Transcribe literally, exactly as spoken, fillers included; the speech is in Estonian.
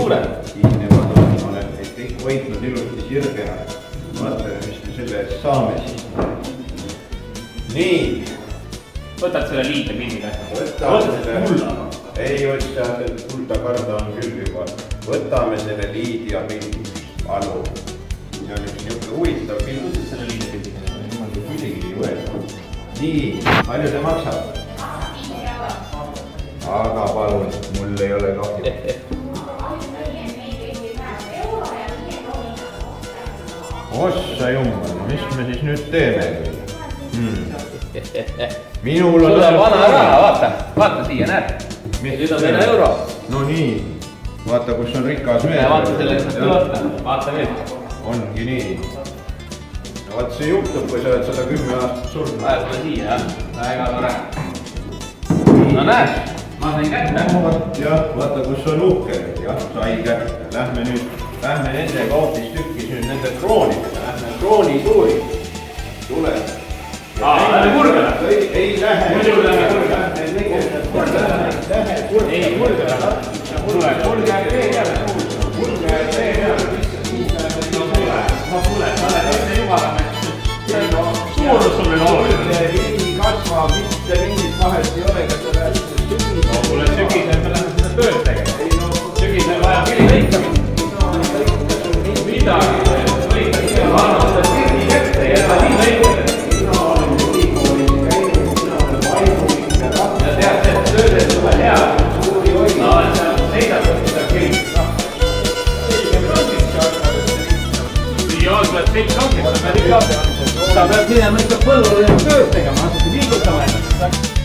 suured. Siin nemad on, ma olen neid kõik hoidnud ilusti sirgena. Vaatame, mis me selle eest saame siis. Nii. Võtad selle liite kinni kätte. Võtame selle kulla. Ei võtta, kulda karda on küll juba. Võtame selle liidi ja pildi. Palu. See on üks niuke huvitav pilt. Kuidas selle liite pildi kätte? Niimoodi kuidagi ei võeta. Nii, palju see maksab? Aga palun, mul ei ole kahju. Ossa jummal, mis me siis nüüd teeme? Hmm. Minul on... Sulle vana raha, vaata, vaata siia, näed. Nüüd on meile euro. No nii, vaata kus on rikas mees. Vaata selleks, et võtta, vaata nüüd. Ongi nii. No vaat see juhtub, kui sa oled sada kümme aastat surnud. Vaja sulle siia, jah. Väga tore. No näed, ma sain kätte. Jah, vaata kus on uhke. Jah, sai kätte. Lähme nüüd, lähme nende kaotis tükkis nüüd nende kroonidega. Lähme krooni tuuri. Tule. Aa, lähme kurgele. Ei lähe. Muidu lähme kurgele. Lähe kurgele. Ei, kurgele. Tule, kurgele tee jälle. Kurgele tee jälle. Ma tule, ma olen enne jumalame. Suurus sul on oluline. Vili kasvab, mitte mingit vahet ei ole, kas sa lähed sügisel. No kuule, sügisel me lähme seda tööd tegema. Sügisel vaja vili lõikamist. Midagi lõikamist. Ma annan seda sirgi kätte ja ta nii lõikamist. Mina olen ülikoolis käinud, mina olen vaimulik ja rahvas. Ja tead, et töödes tule hea. Suuri hoidnud. Ma olen seal seidatud seda kirjast. Joosvad kõik kankid, sa pead ikka, sa pead minema ikka põllule tööd tegema, asjad liigutama ennast.